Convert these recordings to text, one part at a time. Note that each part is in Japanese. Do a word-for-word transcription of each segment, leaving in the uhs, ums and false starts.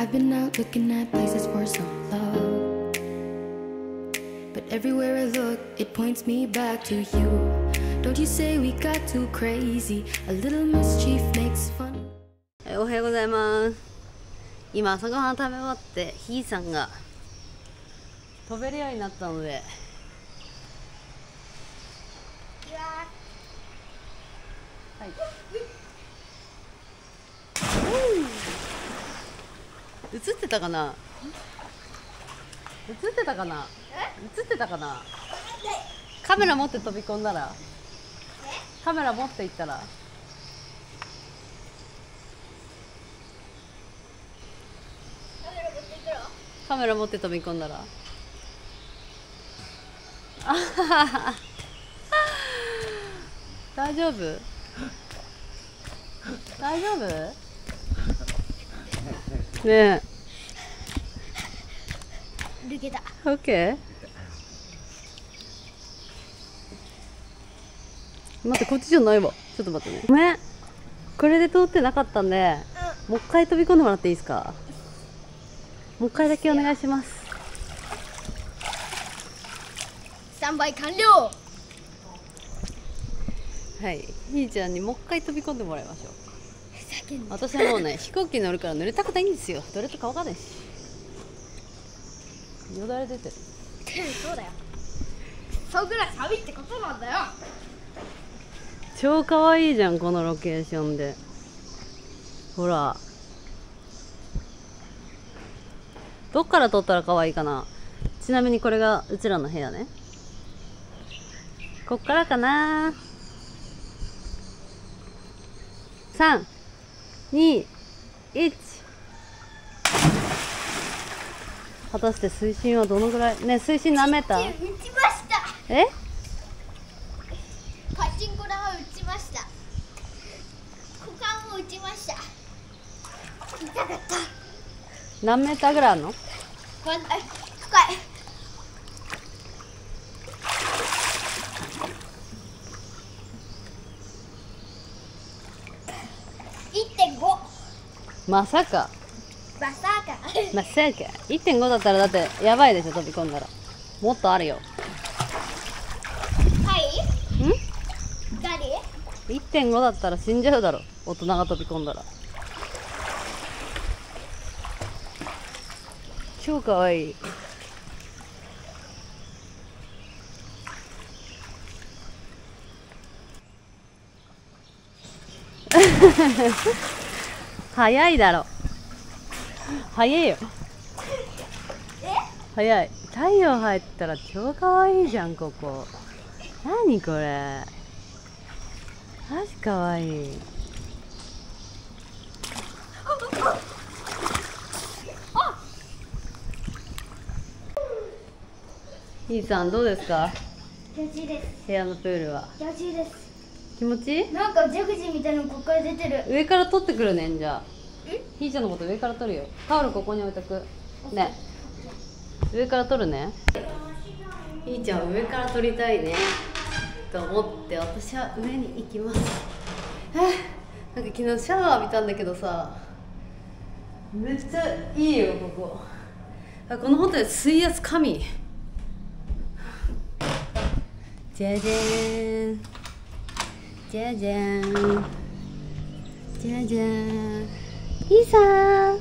I've been out looking at places for some love, but everywhere I look, it points me back to you. Don't you say we got too crazy? A little mischief makes fun. おはようございます。今朝ごはん食べ終わってひーさんが飛べるようになったので、はい、映ってたかな映ってたかな映ってたかなカメラ持って飛び込んだらカメラ持っていったらカメラ持って飛び込んだらあははは大丈夫大丈夫ねえ抜けた。 オッケー。待ってこっちじゃないわ。ちょっと待ってね。ごめん。これで通ってなかったんで、もう一回飛び込んでもらっていいですか。もう一回だけお願いします。 スタンバイ完了。 はい、ひーちゃんにもう一回飛び込んでもらいましょう。 ふざけんな。 私はもうね飛行機乗るから濡れたくないんですよ。どれとかわかんないし。よだれ出てる。 そうだよ。そうぐらい寒いってことなんだよ。 超可愛いじゃんこのロケーションで。ほら。どっから撮ったら可愛いかな。ちなみにこれがうちらの部屋ね。こっからかな。さん、に、いち。果たして水深はどのぐらいね。水深何メーター？ 打ちました。 え？ パチンコ玉打ちました。股間も打ちました。痛かった。 何メーターぐらいあるの？ 深い。いってんご。 まさか。 まさか。 まさか。いってんごだったらだってやばいでしょ飛び込んだら。もっとあるよ。 はい。 ん？ 誰？ いってんごだったら死んじゃうだろ。大人が飛び込んだら。超かわいい。早いだろ。早いよ。早い。太陽入ったら超かわいいじゃんここ。なにこれ。マジかわいい。ひーさんどうですか？ 気持ちいいです。 部屋のプールは。 気持ちいいです。 気持ちいい？ なんかジャグジーみたいなのここから出てる。 上から取ってくるねんじゃあ。ひーちゃんのこと上から取るよ。タオルここに置いとく。ね。上から取るね。ひーちゃん上から取りたいね。と思って私は上に行きます。え、なんか昨日シャワー浴びたんだけどさ。めっちゃいいよここ。あ、このホテル水圧神。じゃじゃーん。じゃじゃーん。じゃじゃーん。ひーさん。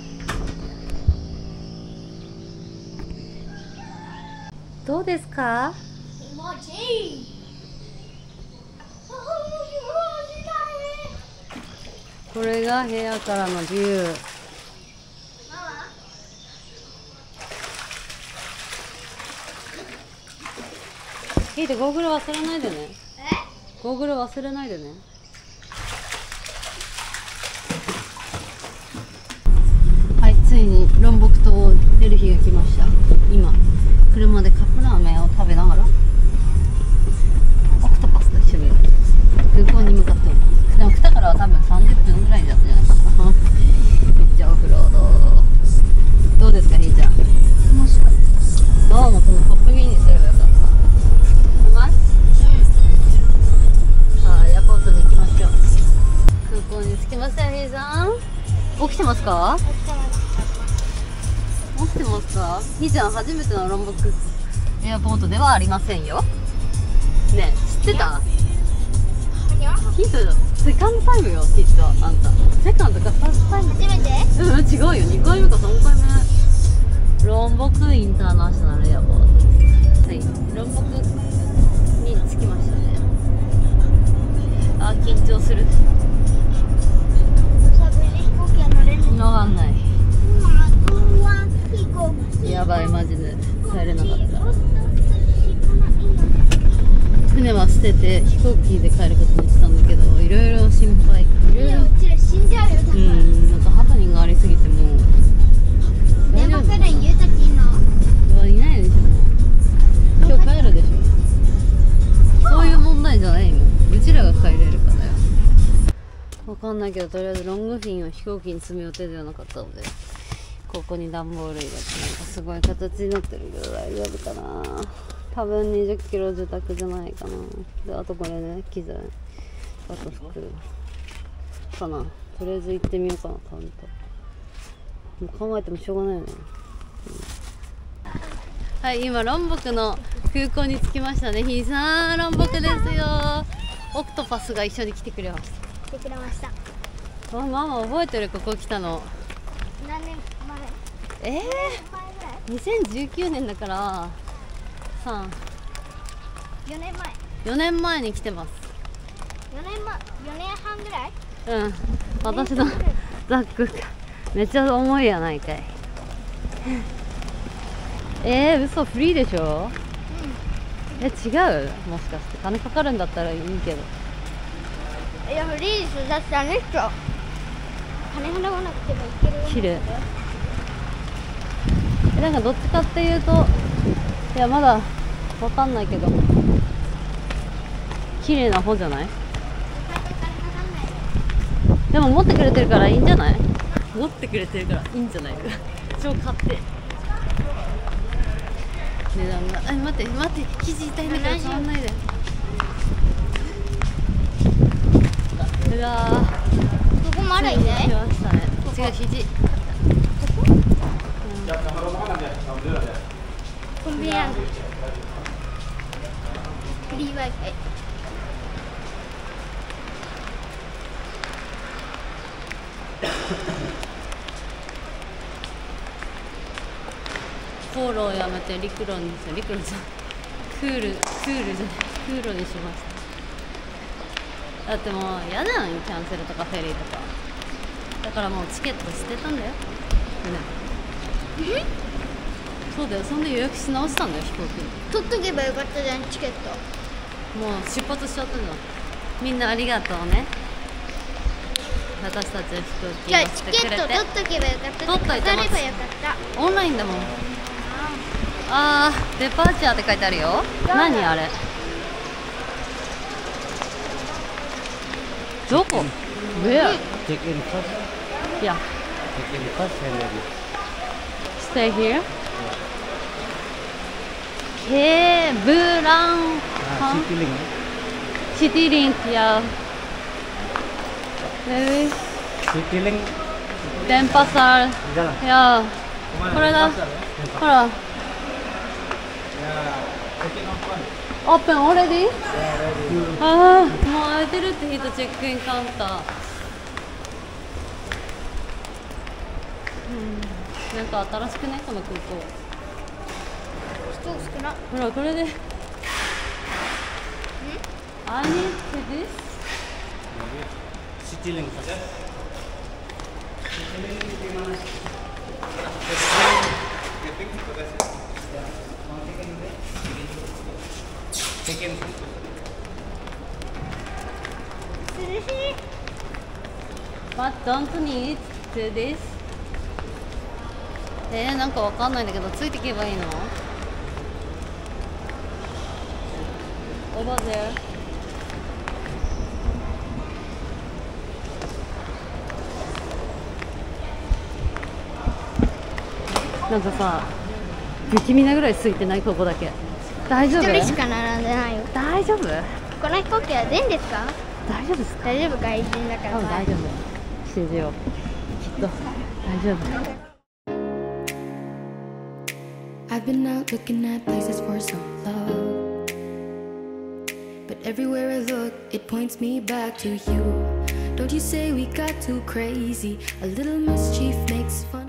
どうですか？ 気持ちいい。 これが部屋からのビュー。 ママ。 ひーてゴーグル忘れないでね。 え？ ゴーグル忘れないでね。はい、ついにロンボク島を出る日が来ました。今車でカップラーメンを食べながらオクトパスと一緒に空港に向かっております。でも来たからは多分さんじゅっぷんぐらいだったんじゃないかな。めっちゃオフロード。どうですかひーちゃん？ 面白い。 どうもそのトップギーにすればよかった。うまい？さあエアポートに行きましょう。空港に着きましたよひーさん。起きてますか？ 起きてます。 持ってますか？ひーちゃん初めてのロンボックエアポートではありませんよ。ねえ、知ってた？ヒートセカンドタイムよ、きっとあんた。セカンドかファーストタイム。 初めて？ うん、違うよ、にかいめかさんかいめ。ロンボクインターナショナルエアポート。はい、ロンボクに着きましたね。あ、緊張する。 サブに飛行機は乗れるの？ わかんない。 飛行機。 やばい、マジで帰れなかった。船は捨てて飛行機で帰ることにしたんだけど、いろいろ心配。いろいろ。 うちら死んじゃうよ。 うん、なんかハプニングがありすぎてもう。 電話するん言うときの。 いないでしょ。今日帰るでしょ。そういう問題じゃないの。うちらが帰れるかだよ。わかんないけど、とりあえずロングフィンを飛行機に積む予定ではなかったので、ここに段ボール入れて、なんかすごい形になってるけど大丈夫かな。多分にじゅっキロ受託じゃないかな。で、あとこれね、機材、あと服かな。とりあえず行ってみようかな、カウント。もう考えてもしょうがないよね。うん、はい、今ロンボクの空港に着きましたね。ひーさん、ロンボクですよ。オクトパスが一緒に来てくれました。 来てくれました。 あ、ママ覚えてる？ここ来たの。 何年前？ ええ前ぐらい？ ー、にせんじゅうきゅうねんだからさん、 よねんまえ。 よねんまえに来てます。 よねんまえ、よねんはんぐらい？ うん、私のザックめっちゃ重いやないかい。えー、嘘、フリーでしょ？うん。え、違う？もしかして金かかるんだったらいいけど。 いや、フリーです。だってあの人金払わなくてもいけるよ。 切る。え、なんかどっちかっていうと、いや、まだわかんないけど綺麗な方じゃない？でも持ってくれてるからいいんじゃない？持ってくれてるからいいんじゃない？超買って値段が、あ、待って待って、肘痛いんだから触んないで。うわー、 ここまだいない？ 来ましたね。違う、肘。 コンビニある。フリー Wi-Fi。 航路をやめて陸路にして、陸路じゃクール、クールじゃない、空路にしました。だってもう嫌じゃん、キャンセルとかフェリーとか。だからもうチケット捨てたんだよ。ね、え？そうだよ、そんで予約し直したんだよ、飛行機に。 取っとけばよかったじゃん、チケット。 もう出発しちゃったじゃん。みんなありがとうね。私たち飛行機じゃあ乗せてくれて。 チケット取っとけばよかった。 取っといてます。 飾ればよかった。 オンラインだもん。あー、デパーチャーって書いてあるよ。何あれ？どこ？ Where? Check in first. Yeah. Check in first and then Stay here. ケーブラン ah, City Link. シティリンクや。Maybe City Link. 電波サー。 Di dalam. いや、これだ。ほら。オープンオーレディ？ああ、もう空いてるってヒートチェックインカウンター。うん、なんか新しくね、この空港。 人少な。 ほら、これで。I need this. City Link first. City Link di mana? Check in. But don't need to this. えー、なんかわかんないんだけど、ついていけばいいの？ Over there. なんかさ、不気味なぐらい空いてない？ここだけ。大丈夫？ 一人しか並んでないよ。 大丈夫？ この飛行機は全ですか？ 大丈夫ですか？ 大丈夫、外人だから。 多分大丈夫。信じよう。きっと大丈夫。 I've been out looking at places for some love, but everywhere I look, it points me back to you. Don't you say we got too crazy? A little mischief makes fun.